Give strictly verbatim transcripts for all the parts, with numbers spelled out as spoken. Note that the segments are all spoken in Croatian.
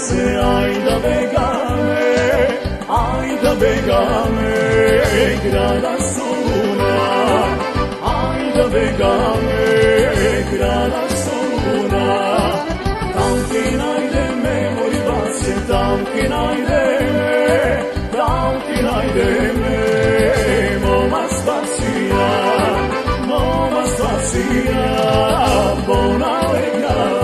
se, ajde begame, ajde begame, grada Soluna, ajde begame, grada Soluna, tam ti najde me, moj base, tam ti najde me, tam ti najde me, moma spasija, moma spasija, bona legala.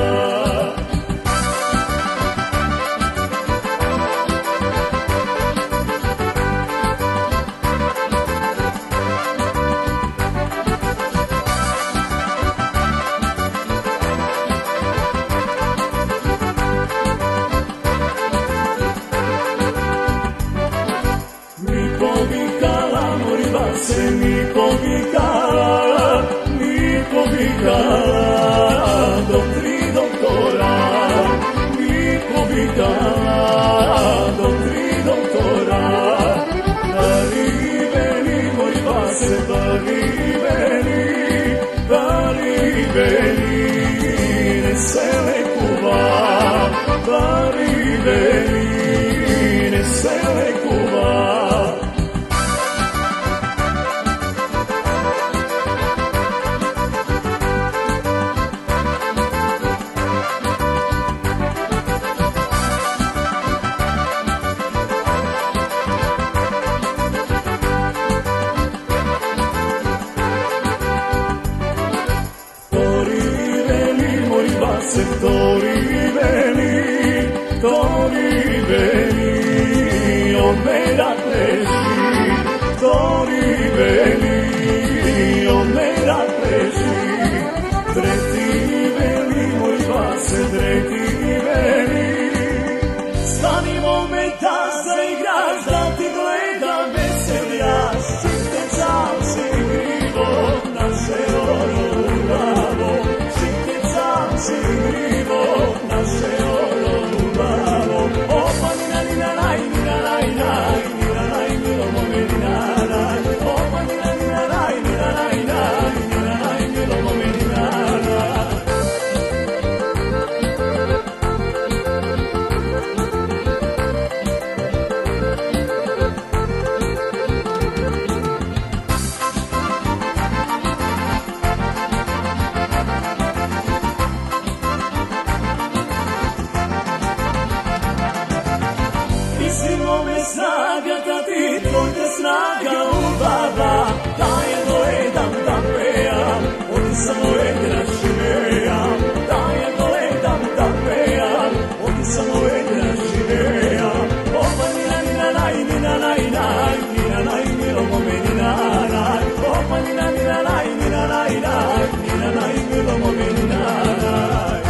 Se mi povicala, mi povicala, do tri doktora, mi povicala, do tri doktora, dali veni, moj base, dali veni, dali veni, ne se le kuva, dali veni, ne se le kuva. Se tori veni, tori veni, o mera plesi, tori veni, o mera plesi, treti veni, moj base, treti veni, stani momenta, zaigraš, da ti gledam, veseljaš, čite čam se igrivo, naše oro u glavo, čite čam se igrivo, naše oro u glavo, opa nina nina naj, nina naj naj, nina naj, milo mome nina naj, opa nina nina naj, nina naj naj, nina naj, milo mome nina naj. Snaga da ti tvojta snaga ubava, da je gledam da pejam, ovdje samo vedra živejam, da je gledam da pejam, ovdje samo vedra živejam, opa nina nina naj, nina naj naj, nina naj, milo mome nina naj, opa nina nina naj, nina naj naj, nina naj, milo mome nina naj.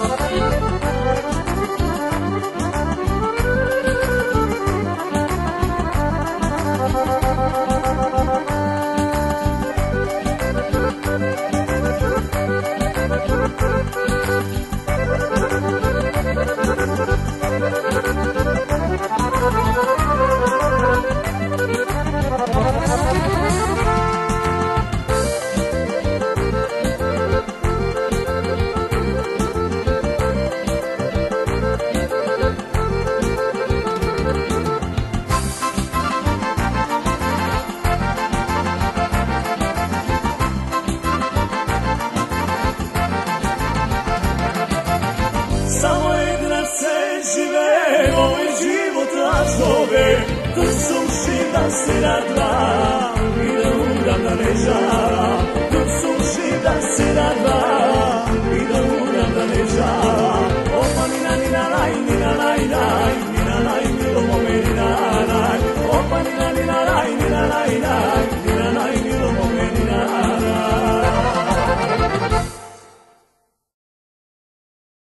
Samo jedna se žive, ovaj život razove, to suši da se radva, i da uram da ne žala, to suši da se radva.